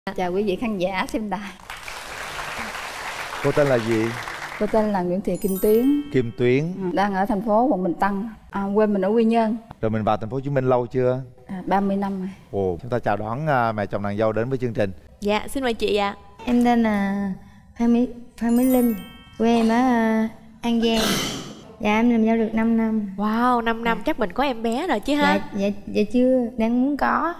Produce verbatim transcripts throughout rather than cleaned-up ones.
Chào quý vị khán giả xem đài. Cô tên là gì? Cô tên là Nguyễn Thị Kim Tuyến. Kim Tuyến. Đang ở thành phố quận Bình Tân. À, quê mình ở Quy Nhơn. Rồi mình vào thành phố Hồ Chí Minh lâu chưa? À, ba mươi năm rồi. Ồ, chúng ta chào đón uh, mẹ chồng nàng dâu đến với chương trình. Dạ, xin mời chị ạ. Em tên là Phan Mỹ, Phan Mỹ Linh. Quê em ở uh, An Giang. Dạ em làm dâu được năm năm. Wow, năm năm chắc mình có em bé rồi chứ ha? Dạ, dạ, dạ chưa, đang muốn có.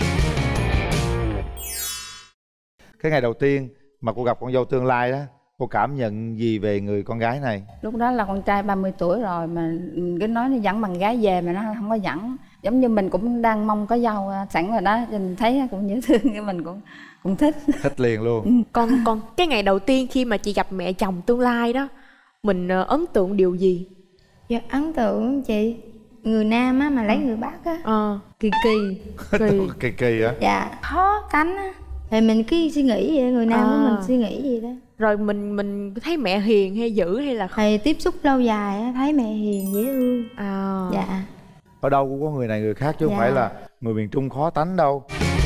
Cái ngày đầu tiên mà cô gặp con dâu tương lai đó, cô cảm nhận gì về người con gái này? Lúc đó là con trai ba mươi tuổi rồi mà cứ nói nó dẫn bằng gái về mà nó không có dẫn. Giống như mình cũng đang mong có dâu sẵn rồi đó, mình thấy cũng dễ thương, cái mình cũng cũng thích. Thích liền luôn. Còn còn cái ngày đầu tiên khi mà chị gặp mẹ chồng tương lai đó, mình ấn tượng điều gì? Dạ ấn tượng chị, người nam á mà lấy người bắc á. Ờ. Kỳ kỳ. Kỳ kỳ kỳ á. Dạ khó cánh á. Thì mình cứ suy nghĩ vậy, người nam của à. mình suy nghĩ gì đó. Rồi mình mình thấy mẹ hiền hay dữ hay là không? Thầy tiếp xúc lâu dài á, thấy mẹ hiền dễ thương. À. Dạ. Ở đâu cũng có người này người khác chứ dạ. không phải là người miền Trung khó tánh đâu.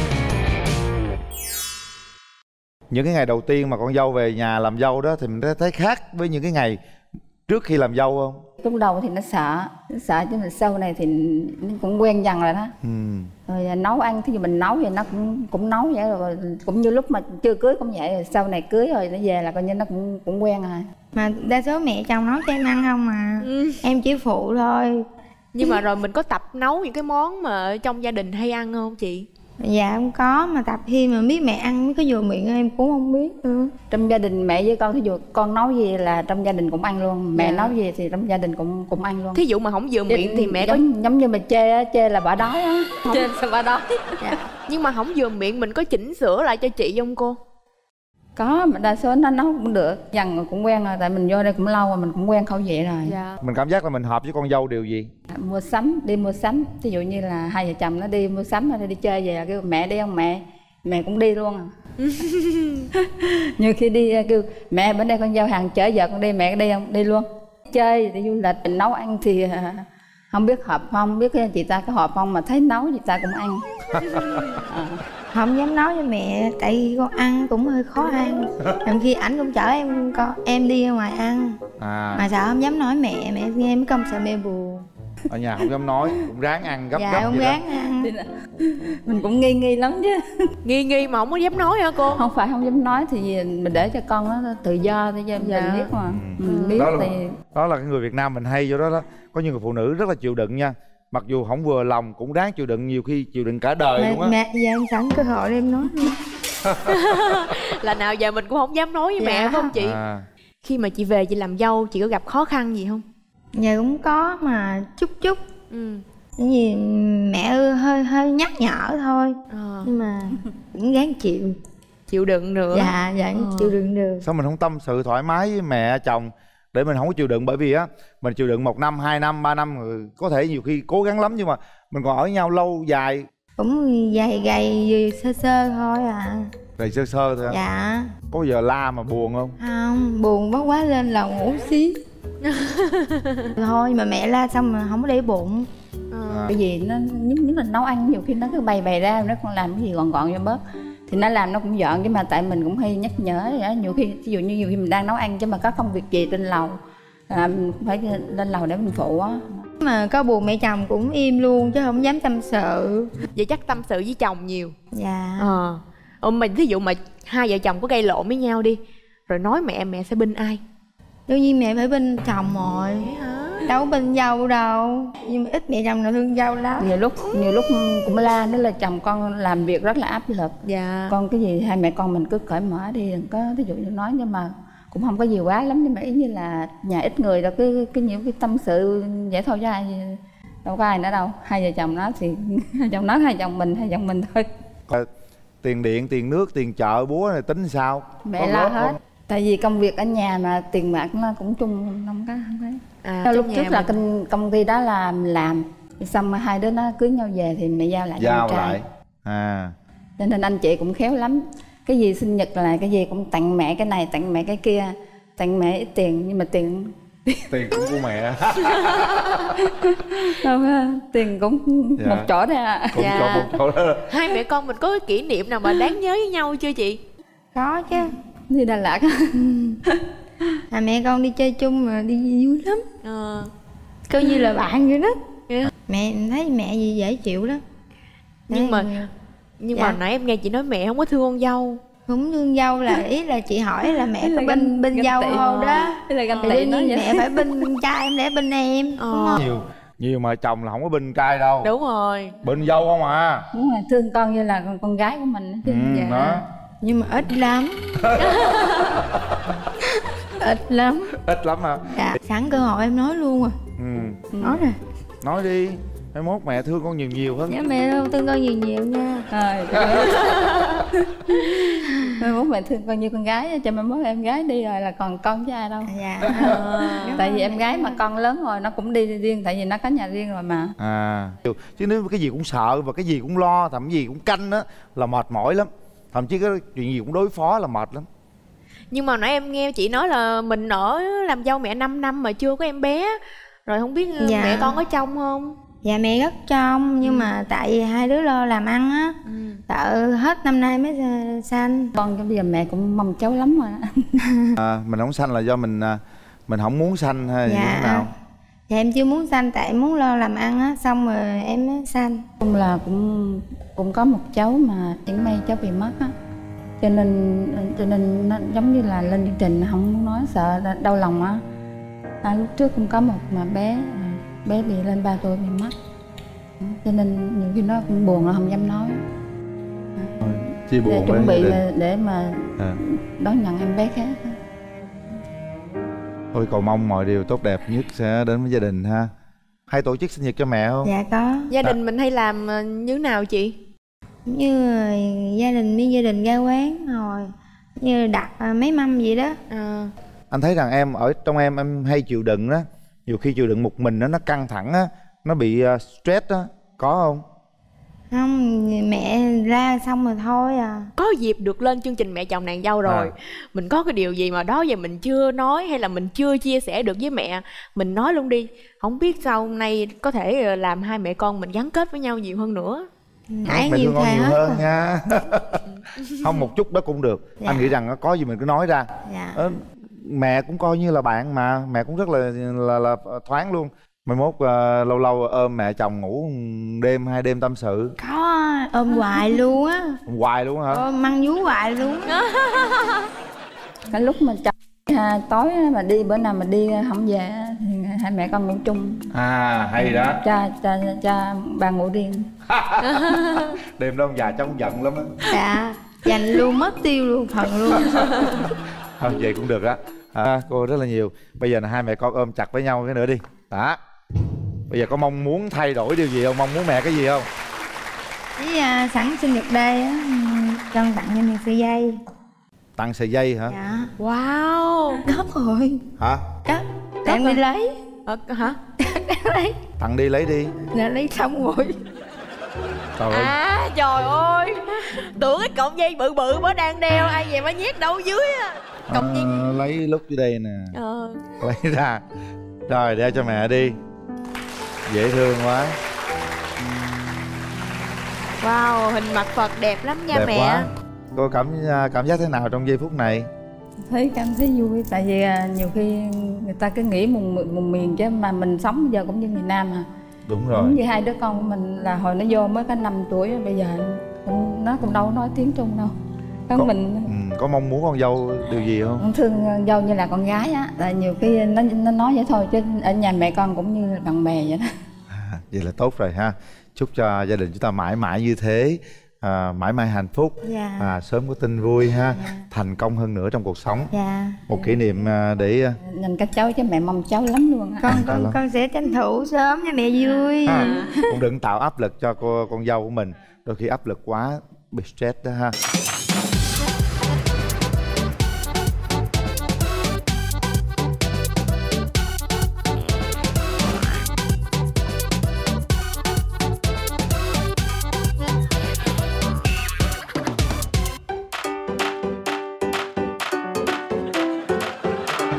Những cái ngày đầu tiên mà con dâu về nhà làm dâu đó thì mình thấy khác với những cái ngày trước khi làm dâu không? Lúc đầu thì nó sợ, nó sợ chứ mà sau này thì nó cũng quen dần rồi đó. Ừ. Rồi nấu ăn, thí dụ mình nấu thì nó cũng cũng nấu vậy rồi, cũng như lúc mà chưa cưới cũng vậy, rồi sau này cưới rồi nó về là coi như nó cũng cũng quen rồi. Mà đa số mẹ chồng nấu cho em ăn không mà. Ừ. Em chỉ phụ thôi. Nhưng mà rồi mình có tập nấu những cái món mà trong gia đình hay ăn không chị? Dạ không có, mà tập khi mà biết mẹ ăn mới có vừa miệng em cũng không biết. Ừ. Trong gia đình mẹ với con, thí dụ con nấu gì là trong gia đình cũng ăn luôn, mẹ dạ. nấu gì thì trong gia đình cũng cũng ăn luôn. Thí dụ mà không vừa miệng thì mẹ giống, có giống như mà chê á, chê là bà đói á, chê là bà đói. Dạ. Nhưng mà không vừa miệng mình có chỉnh sửa lại cho chị không cô? Có, mà đa số nó nấu cũng được, dần rồi cũng quen rồi, tại mình vô đây cũng lâu rồi, mình cũng quen khẩu vị rồi. Dạ. Mình cảm giác là mình hợp với con dâu điều gì? Mua sắm, đi mua sắm, ví dụ như là hai vợ chồng nó đi mua sắm hay đi chơi về, kêu mẹ đi không mẹ, mẹ cũng đi luôn à. Nhiều khi đi kêu mẹ bữa nay con dâu hàng chở vợ con đi, mẹ đi không, đi luôn. Chơi đi du lịch, nấu ăn thì không biết hợp không, biết chị ta có hợp không, mà thấy nấu chị ta cũng ăn. À. Không dám nói với mẹ, tại vì con ăn cũng hơi khó ăn. Làm khi ảnh cũng chở em con em đi ra ngoài ăn. À. Mà sợ không dám nói mẹ, mẹ nghe mới công sợ mẹ buồn. Ở nhà không dám nói, cũng ráng ăn gấp dạ, gấp không vậy ráng đó. ăn. Mình cũng nghi nghi lắm chứ. Nghi nghi mà không có dám nói hả cô? Không phải không dám nói thì mình để cho con nó tự do thì cho dạ. mình biết mà. Ừ. Mình biết đó là, thì đó là cái người Việt Nam mình hay vô đó đó. Có những người phụ nữ rất là chịu đựng nha. Mặc dù không vừa lòng cũng ráng chịu đựng, nhiều khi chịu đựng cả đời mẹ, luôn á. Mẹ giờ em sẵn cơ hội để em nói. Là nào giờ mình cũng không dám nói với dạ. mẹ không chị? À. Khi mà chị về chị làm dâu chị có gặp khó khăn gì không? Dạ cũng có mà chút chút. Ừ. Cái gì mẹ hơi hơi nhắc nhở thôi. À. Nhưng mà cũng gắng chịu. Chịu đựng nữa. Dạ dạ à. Chịu đựng được. Sao mình không tâm sự thoải mái với mẹ chồng để mình không có chịu đựng? Bởi vì á mình chịu đựng một năm, hai năm, ba năm rồi có thể nhiều khi cố gắng lắm nhưng mà mình còn ở nhau lâu dài. Cũng gầy gầy sơ sơ thôi à. Gầy sơ sơ thôi. Dạ. Có bao giờ la mà buồn không? Không, buồn quá quá lên là ngủ xí. Thôi mà mẹ la xong mà không có để bụng. À. Cái gì nó nhất nhất là nấu ăn nhiều khi nó cứ bày bày ra, nó còn làm cái gì gọn gọn cho bớt thì nó làm nó cũng dọn, chứ mà tại mình cũng hay nhắc nhở vậy đó. Nhiều khi ví dụ như nhiều khi mình đang nấu ăn chứ mà có công việc gì trên lầu à, mình phải lên lầu để mình phụ á. Mà có buồn mẹ chồng cũng im luôn chứ không dám tâm sự. Vậy chắc tâm sự với chồng nhiều. Dạ. Ờ à. Mình thí dụ mà hai vợ chồng có gây lộn với nhau đi rồi nói mẹ, mẹ sẽ binh ai? Đương nhiên mẹ phải binh chồng rồi. Hả? Đâu có binh dâu đâu. Nhưng mà ít mẹ chồng nào thương dâu lắm. Nhiều lúc nhiều lúc cũng la, đó là chồng con làm việc rất là áp lực. Dạ. Con cái gì hai mẹ con mình cứ cởi mở đi, đừng có ví dụ như nói, nhưng mà cũng không có gì quá lắm, nhưng mà ý như là nhà ít người đâu, cứ cái nhiều cái tâm sự vậy thôi chứ ai gì, đâu có ai nữa đâu. Hai vợ chồng nói thì hai chồng nói hai chồng mình hai chồng mình thôi. Còn tiền điện, tiền nước, tiền chợ búa này tính sao? Mẹ lo hết không? Tại vì công việc ở nhà mà tiền bạc nó cũng chung, không có không thấy. À, lúc trước là công, công ty đó là làm xong hai đứa nó cưới nhau về thì mẹ giao lại giao cho lại à. Cho nên anh chị cũng khéo lắm, cái gì sinh nhật là cái gì cũng tặng mẹ cái này tặng mẹ cái kia, tặng mẹ ít tiền nhưng mà tiền Tiền cũng của mẹ. Đâu, tiền cũng dạ. một chỗ thôi à. Cũng Dạ. chỗ một chỗ đó. Hai mẹ con mình có cái kỷ niệm nào mà đáng nhớ với nhau chưa chị? Có chứ. Đi Đà Lạt. À, mẹ con đi chơi chung mà đi vui lắm. Ờ. Coi như là bạn vậy đó. Yeah. Mẹ thấy mẹ gì dễ chịu lắm. Nhưng mà Đấy, nhưng dạ. mà nãy em nghe chị nói mẹ không có thương con dâu. không thương dâu là ý là chị hỏi là mẹ Ý là có bên ganh- bên ganh dâu tị. không đó. Ý là ganh Thì tị đương nó nhiên vậy. mẹ phải bên trai em để bên em. Ờ. Đúng không? Nhiều nhiều mà chồng là không có bên trai đâu. Đúng rồi. Bên dâu không à. Đúng rồi, thương con như là con, con gái của mình đó chứ. Ừ, Dạ. đó. Nhưng mà ít lắm. Ít lắm. Ít lắm hả? Dạ. Sẵn cơ hội em nói luôn rồi. Ừ. Nói rồi. Nói đi. Mai mốt mẹ thương con nhiều nhiều hơn. Nhớ mẹ đâu thương con nhiều nhiều nha. Rồi. Mai mốt mẹ thương con như con gái cho mai mốt em gái đi rồi là còn con với ai đâu. Dạ. Tại vì em gái mà con lớn rồi nó cũng đi riêng, tại vì nó có nhà riêng rồi mà. À, chứ nếu cái gì cũng sợ và cái gì cũng lo, thậm gì cũng canh á là mệt mỏi lắm. Thậm chí cái chuyện gì cũng đối phó là mệt lắm. Nhưng mà nãy em nghe chị nói là mình ở làm dâu mẹ năm năm mà chưa có em bé. Rồi không biết Dạ. mẹ con có trông không? Dạ mẹ rất trong nhưng mà tại vì hai đứa lo làm ăn á. Ừ. Sợ hết năm nay mới sanh. Con bây giờ mẹ cũng mong cháu lắm rồi đó. À, mình không sanh là do mình mình không muốn sanh hay như thế nào? Dạ em chưa muốn sanh tại em muốn lo làm ăn á, xong rồi em mới sanh. Cũng là cũng cũng có một cháu mà chẳng may cháu bị mất á, cho nên cho nên nó giống như là lên chương trình không muốn nói, sợ đau lòng á. À, lúc trước cũng có một mà bé bé bị lên ba tuổi bị mất, cho nên nhiều khi nó cũng buồn là không dám nói. Chia buồn Để chuẩn với bị gia đình. để mà À. đón nhận em bé khác. Thôi cầu mong mọi điều tốt đẹp nhất sẽ đến với gia đình ha. Hay tổ chức sinh nhật cho mẹ không? Dạ có. Gia đình mình hay làm ờ, như thế nào chị? Giống như ờ, gia đình với gia đình ra quán rồi như đặt ờ, mấy mâm vậy đó. À. Anh thấy rằng em ở trong em em hay chịu đựng đó. Nhiều khi chịu đựng một mình đó, nó căng thẳng á, nó bị uh, stress á, có không? Không, mẹ ra xong rồi thôi à. Có dịp được lên chương trình Mẹ Chồng Nàng Dâu rồi À. Mình có cái điều gì mà đó giờ mình chưa nói hay là mình chưa chia sẻ được với mẹ, mình nói luôn đi. Không biết sau hôm nay có thể làm hai mẹ con mình gắn kết với nhau nhiều hơn nữa. Nãy Mẹ nhiều thương con thề nhiều hết hơn rồi. nha. Không một chút đó cũng được. Dạ. Anh nghĩ rằng có gì mình cứ nói ra. Dạ. Ờ, mẹ cũng coi như là bạn mà, mẹ cũng rất là là, là thoáng luôn. Mai mốt uh, lâu lâu ôm mẹ chồng ngủ đêm hai đêm tâm sự. Có ôm hoài luôn á. Ôm hoài luôn hả? Ôm măng vú hoài luôn á. Cái lúc mà chồng à, tối á, mà đi bữa nào mà đi không về á, thì hai mẹ con ngủ chung. À hay đó. Cha cha cha ba ngủ riêng. Đêm đó ông già cháu cũng giận lắm á. Dạ. Dành luôn, mất tiêu luôn, phần luôn. Thôi vậy cũng được á. À, cô rất là nhiều. Bây giờ là hai mẹ con ôm chặt với nhau cái nữa đi. Đó. Bây giờ có mong muốn thay đổi điều gì không? Mong muốn mẹ cái gì không? Với à, sẵn sinh nhật đây á, con tặng cho mẹ sợi dây. Tặng sợi dây hả? Dạ. Wow. Cất rồi. Hả? Cất. Để em đi lấy. Ờ, hả? Lấy. Tặng đi lấy đi. Đã lấy xong rồi. Trời ơi. À trời ơi, tưởng cái cọng dây bự bự mới đang đeo, ai về mới nhét đâu dưới á. Cọng dây. À, lấy lúc dưới đây nè. Ờ. Lấy ra. Rồi đeo cho mẹ đi. Dễ thương quá. Wow, hình mặt Phật đẹp lắm nha Đẹp mẹ. quá. Cô cảm cảm giác thế nào trong giây phút này? Thấy cảm thấy vui, tại vì à, nhiều khi người ta cứ nghĩ một, một miền chứ mà mình sống bây giờ cũng như người Nam à. Đúng rồi. Cũng như hai đứa con của mình là hồi nó vô mới có năm tuổi, bây giờ cũng, nó cũng đâu có nói tiếng Trung đâu. Con có, mình ừ, có mong muốn con dâu điều gì không? cũng thương dâu như là con gái á, tại nhiều khi nó nó nói vậy thôi chứ ở nhà mẹ con cũng như là bạn bè vậy đó. À, vậy là tốt rồi ha. Chúc cho gia đình chúng ta mãi mãi như thế, à, mãi mãi hạnh phúc, Dạ. à, sớm có tin vui ha, Dạ. thành công hơn nữa trong cuộc sống. Dạ. Một kỷ niệm à, để Nhìn các cháu chứ mẹ mong cháu lắm luôn á. Con Cảm con lắm. con sẽ tranh thủ sớm cho mẹ vui. ha, cũng đừng tạo áp lực cho cô con dâu của mình. Đôi khi áp lực quá bị stress đó ha.